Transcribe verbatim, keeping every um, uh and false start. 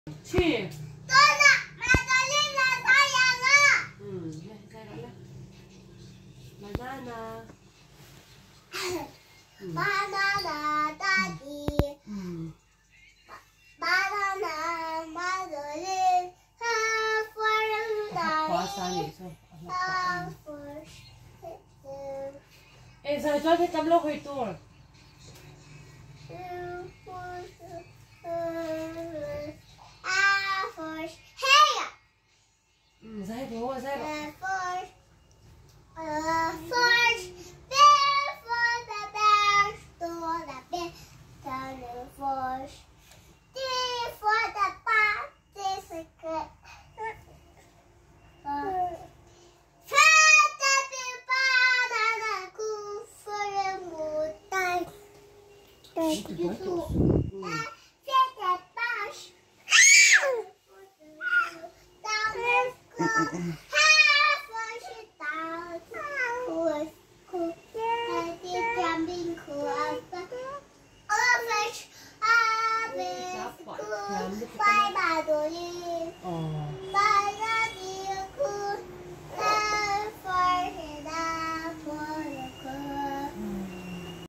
去。 对了，玛格丽娜太阳了。 嗯，来再来来。banana。 banana 大地。 嗯。 banana 玛格丽娜夫人大华山也是。Eh, sa cho cái cắm lốc hơi to. Ừ, dây bố, dây bố. Muito gostoso. Hum. Bye bye.